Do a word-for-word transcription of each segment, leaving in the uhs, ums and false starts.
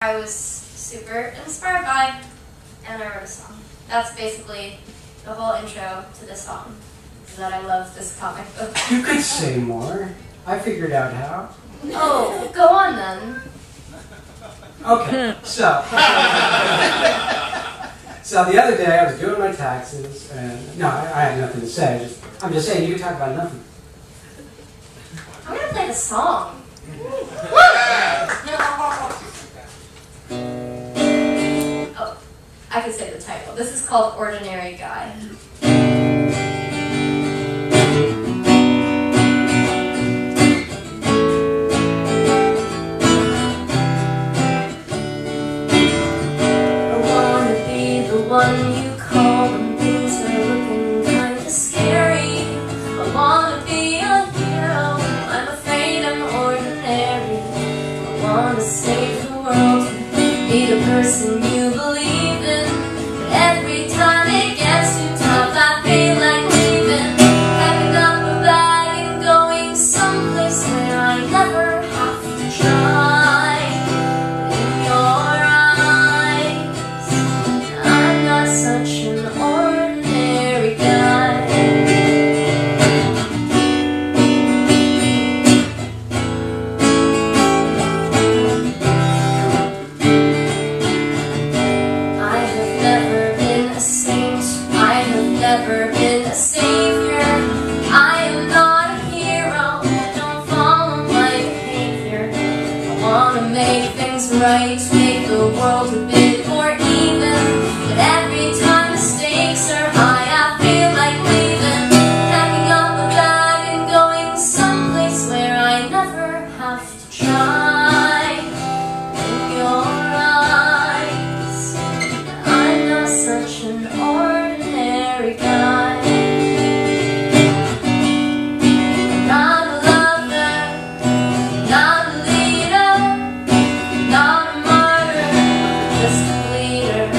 I was super inspired by, and I wrote a song. That's basically the whole intro to this song, is that I love this comic book. You could say more. I figured out how. Oh, go on then. Okay, so. So the other day I was doing my taxes, and no, I, I had nothing to say. Just, I'm just saying, you can talk about nothing. I'm gonna play the song. Oh, I can say the title. This is called Ordinary Guy. One you call when things are looking kinda scary. I wanna be a hero, I'm afraid I'm ordinary. I wanna save the world, be the person you believe in. But every time it gets too tough, I feel like leaving, packing up a bag and going someplace where I never have to try. In your such an ordinary guy. I have never been a saint, I have never been a savior. I am not a hero, don't follow my behavior. I wanna make things right, make the world a bit more even. But every time the stakes are high, I feel like leaving, packing up a bag and going someplace where I never have to try. In your eyes, I'm not such an ordinary guy. I'm not a lover, not a leader, not a martyr, just a bleeder.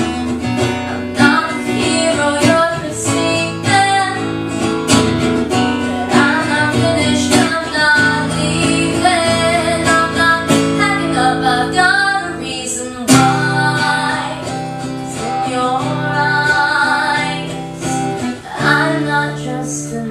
Just